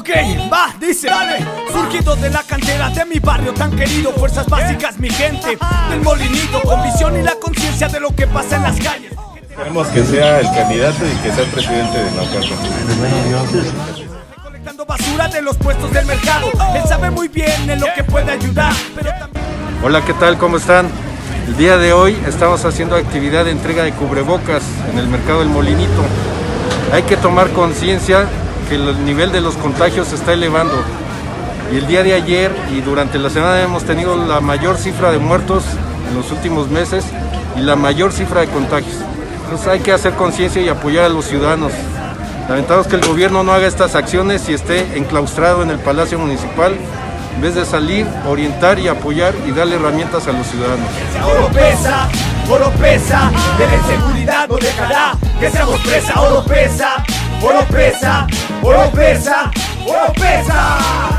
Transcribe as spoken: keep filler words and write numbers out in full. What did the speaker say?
Ok, va, dice, dale. Surgido de la cantera de mi barrio tan querido, fuerzas básicas, mi gente del Molinito, con visión y la conciencia de lo que pasa en las calles. Queremos que sea el candidato y que sea el presidente de Naucalpan. Recolectando basura de los puestos del mercado, él sabe muy bien en lo que puede ayudar, pero también... Hola, ¿qué tal? ¿Cómo están? El día de hoy estamos haciendo actividad de entrega de cubrebocas en el mercado del Molinito. Hay que tomar conciencia que el nivel de los contagios se está elevando. Y el día de ayer y durante la semana hemos tenido la mayor cifra de muertos en los últimos meses y la mayor cifra de contagios. Entonces hay que hacer conciencia y apoyar a los ciudadanos. Lamentamos que el gobierno no haga estas acciones y esté enclaustrado en el Palacio Municipal, en vez de salir, orientar y apoyar y darle herramientas a los ciudadanos. Oro pesa, oro pesa, de la inseguridad no dejará que seamos presa. Oro pesa, oro pesa, oro pesa, oro pesa.